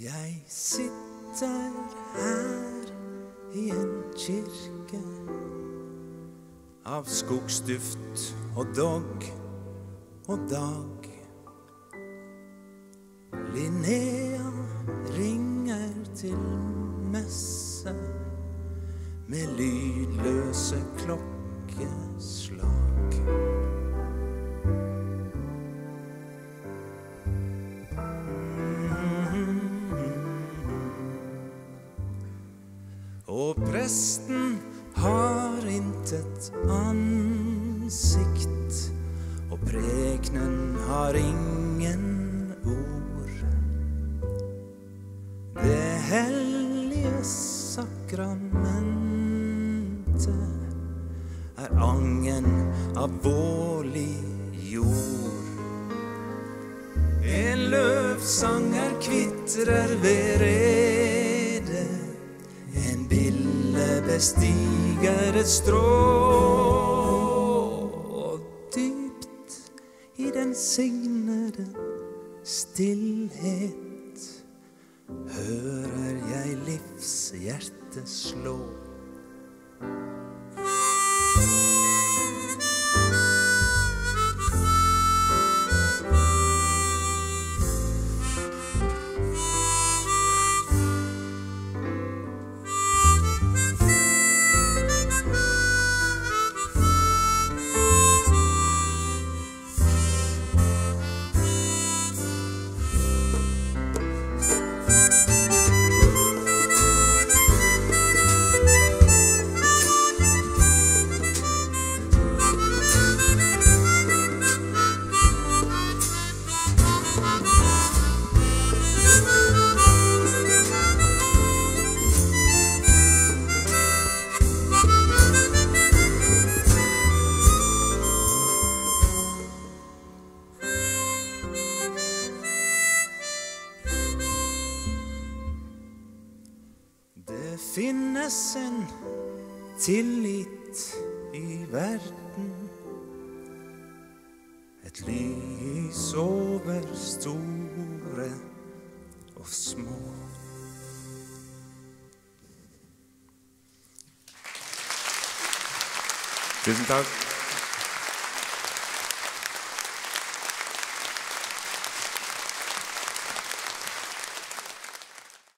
Jeg sitter her i en kirke av skogsduft og dogg og dag. Linnea ringer til messe med lydløse klokkeslag. Og presten har intet ansikt, og prekenen har ingen ord. Det hellige sakramentet er angen av vårlig jord. En løvsanger kvitrer ved redet, en bille bestiger et strå, og dypt i den signede stillhet hører jeg livshjerte slå. Det finnes en tillit i verden, et lys over store og små. Tusen takk.